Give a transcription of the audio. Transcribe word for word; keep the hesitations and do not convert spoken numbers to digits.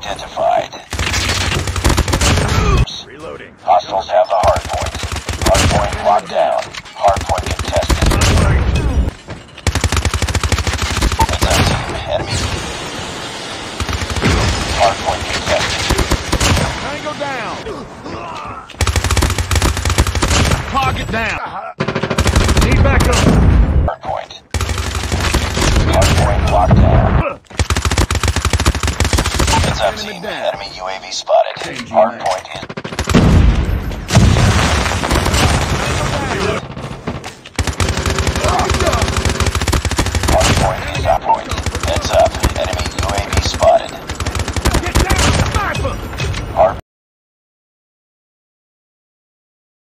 identified. Reloading. Hostiles have the hard point. Hard point locked down. Hard point contested. It's our team. Enemy. Hard point contested. Tango down. Target down. Need backup. Hard point. Hard point locked down. It's our team. Enemy U A V spotted. Hard point is